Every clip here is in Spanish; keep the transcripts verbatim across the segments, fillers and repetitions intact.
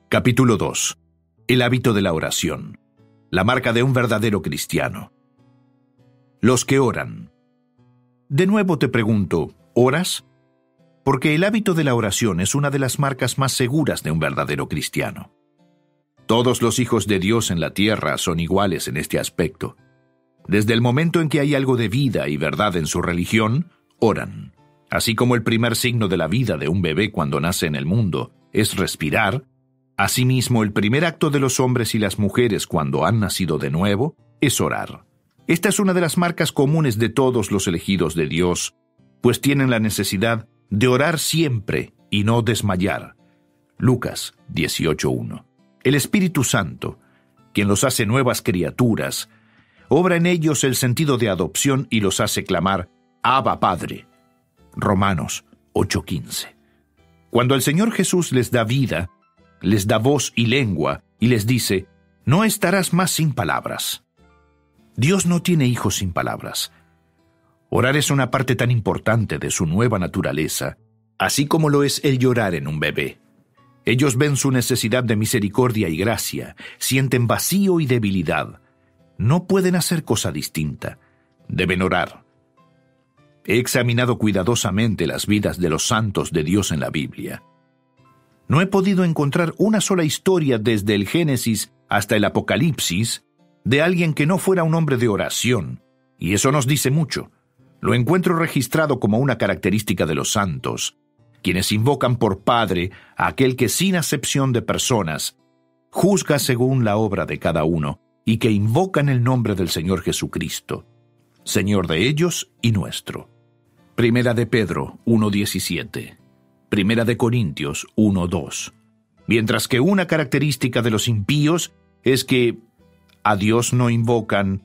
Capítulo dos. El hábito de la oración. La marca de un verdadero cristiano. Los que oran. De nuevo te pregunto, ¿oras? Porque el hábito de la oración es una de las marcas más seguras de un verdadero cristiano. Todos los hijos de Dios en la tierra son iguales en este aspecto. Desde el momento en que hay algo de vida y verdad en su religión, oran. Así como el primer signo de la vida de un bebé cuando nace en el mundo es respirar, asimismo el primer acto de los hombres y las mujeres cuando han nacido de nuevo es orar. Esta es una de las marcas comunes de todos los elegidos de Dios, pues tienen la necesidad de orar siempre y no desmayar. Lucas dieciocho uno. El Espíritu Santo, quien los hace nuevas criaturas, obra en ellos el sentido de adopción y los hace clamar, Abba Padre. Romanos ocho quince. Cuando el Señor Jesús les da vida, les da voz y lengua, y les dice, no estarás más sin palabras. Dios no tiene hijos sin palabras. Orar es una parte tan importante de su nueva naturaleza, así como lo es el llorar en un bebé. Ellos ven su necesidad de misericordia y gracia, sienten vacío y debilidad. No pueden hacer cosa distinta. Deben orar. He examinado cuidadosamente las vidas de los santos de Dios en la Biblia. No he podido encontrar una sola historia desde el Génesis hasta el Apocalipsis de alguien que no fuera un hombre de oración, y eso nos dice mucho. Lo encuentro registrado como una característica de los santos, quienes invocan por Padre a aquel que sin acepción de personas juzga según la obra de cada uno y que invocan el nombre del Señor Jesucristo, Señor de ellos y nuestro. Primera de Pedro uno diecisiete. Primera de Corintios uno dos. Mientras que una característica de los impíos es que a Dios no invocan.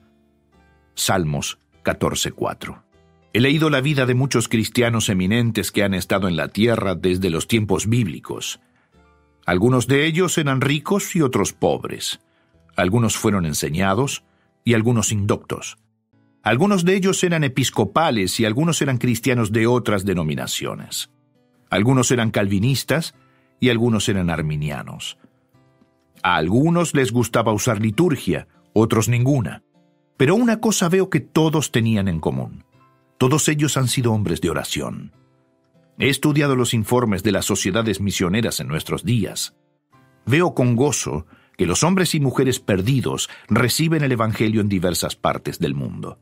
Salmos catorce cuatro. He leído la vida de muchos cristianos eminentes que han estado en la tierra desde los tiempos bíblicos. Algunos de ellos eran ricos y otros pobres. Algunos fueron enseñados y algunos indoctos. Algunos de ellos eran episcopales y algunos eran cristianos de otras denominaciones. Algunos eran calvinistas y algunos eran arminianos. A algunos les gustaba usar liturgia, otros ninguna. Pero una cosa veo que todos tenían en común. Todos ellos han sido hombres de oración. He estudiado los informes de las sociedades misioneras en nuestros días. Veo con gozo que los hombres y mujeres perdidos reciben el Evangelio en diversas partes del mundo.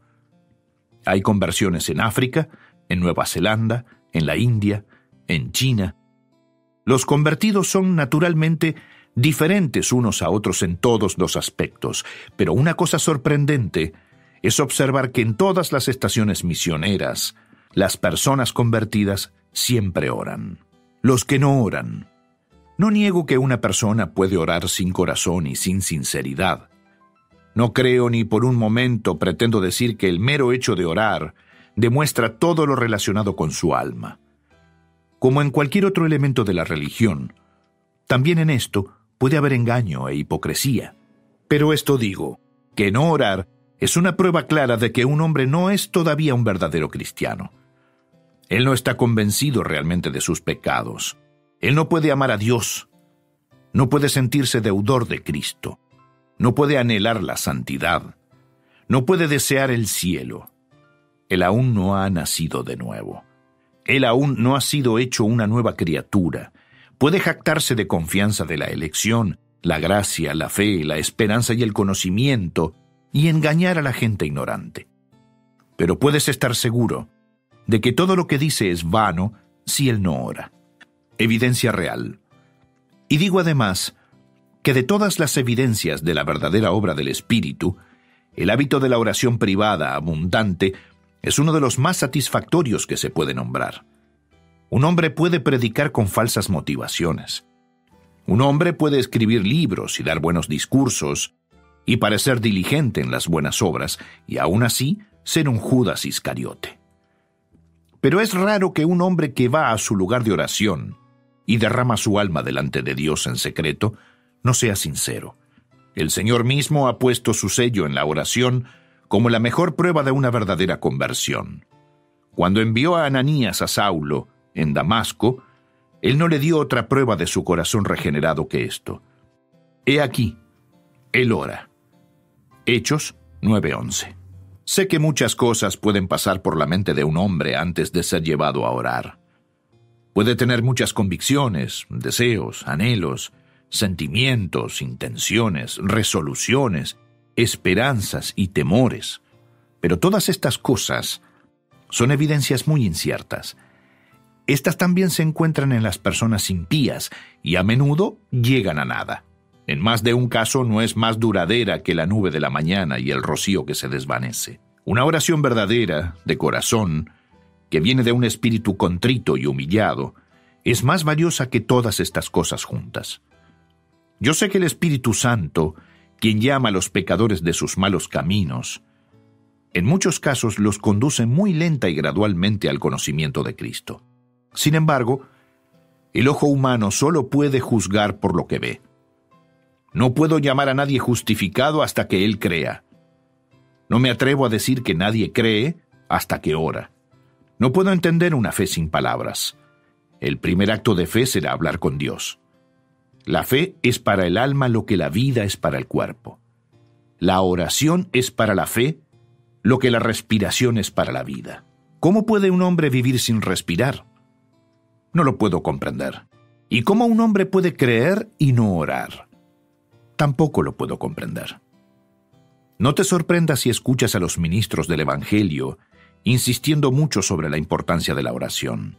Hay conversiones en África, en Nueva Zelanda, en la India, en China. Los convertidos son naturalmente diferentes unos a otros en todos los aspectos, pero una cosa sorprendente es observar que en todas las estaciones misioneras, las personas convertidas siempre oran. Los que no oran. No niego que una persona puede orar sin corazón y sin sinceridad. No creo ni por un momento pretendo decir que el mero hecho de orar demuestra todo lo relacionado con su alma. Como en cualquier otro elemento de la religión, también en esto puede haber engaño e hipocresía. Pero esto digo, que no orar es una prueba clara de que un hombre no es todavía un verdadero cristiano. Él no está convencido realmente de sus pecados. Él no puede amar a Dios. No puede sentirse deudor de Cristo. No puede anhelar la santidad. No puede desear el cielo. Él aún no ha nacido de nuevo. Él aún no ha sido hecho una nueva criatura. Puede jactarse de confianza de la elección, la gracia, la fe, la esperanza y el conocimiento, y engañar a la gente ignorante. Pero puedes estar seguro de que todo lo que dice es vano si él no ora. Evidencia real. Y digo además que de todas las evidencias de la verdadera obra del Espíritu, el hábito de la oración privada abundante es uno de los más satisfactorios que se puede nombrar. Un hombre puede predicar con falsas motivaciones. Un hombre puede escribir libros y dar buenos discursos y parecer diligente en las buenas obras y aún así ser un Judas Iscariote. Pero es raro que un hombre que va a su lugar de oración y derrama su alma delante de Dios en secreto no sea sincero. El Señor mismo ha puesto su sello en la oración como la mejor prueba de una verdadera conversión. Cuando envió a Ananías a Saulo en Damasco, él no le dio otra prueba de su corazón regenerado que esto. He aquí, él ora. Hechos nueve once. Sé que muchas cosas pueden pasar por la mente de un hombre antes de ser llevado a orar. Puede tener muchas convicciones, deseos, anhelos, sentimientos, intenciones, resoluciones, esperanzas y temores. Pero todas estas cosas son evidencias muy inciertas. Estas también se encuentran en las personas impías y a menudo llegan a nada. En más de un caso no es más duradera que la nube de la mañana y el rocío que se desvanece. Una oración verdadera, de corazón, que viene de un espíritu contrito y humillado, es más valiosa que todas estas cosas juntas. Yo sé que el Espíritu Santo, quien llama a los pecadores de sus malos caminos, en muchos casos los conduce muy lenta y gradualmente al conocimiento de Cristo. Sin embargo, el ojo humano solo puede juzgar por lo que ve. No puedo llamar a nadie justificado hasta que él crea. No me atrevo a decir que nadie cree hasta que ora. No puedo entender una fe sin palabras. El primer acto de fe será hablar con Dios. La fe es para el alma lo que la vida es para el cuerpo. La oración es para la fe lo que la respiración es para la vida. ¿Cómo puede un hombre vivir sin respirar? No lo puedo comprender. ¿Y cómo un hombre puede creer y no orar? Tampoco lo puedo comprender. No te sorprendas si escuchas a los ministros del Evangelio insistiendo mucho sobre la importancia de la oración.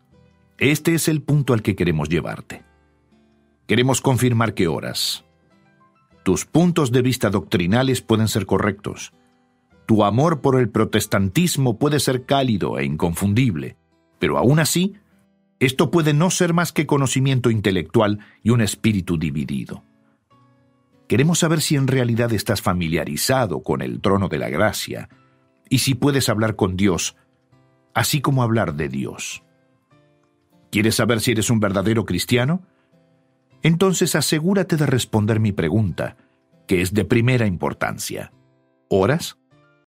Este es el punto al que queremos llevarte. Queremos confirmar que oras. Tus puntos de vista doctrinales pueden ser correctos. Tu amor por el protestantismo puede ser cálido e inconfundible, pero aún así, esto puede no ser más que conocimiento intelectual y un espíritu dividido. Queremos saber si en realidad estás familiarizado con el trono de la gracia y si puedes hablar con Dios, así como hablar de Dios. ¿Quieres saber si eres un verdadero cristiano? Entonces asegúrate de responder mi pregunta, que es de primera importancia. ¿Oras?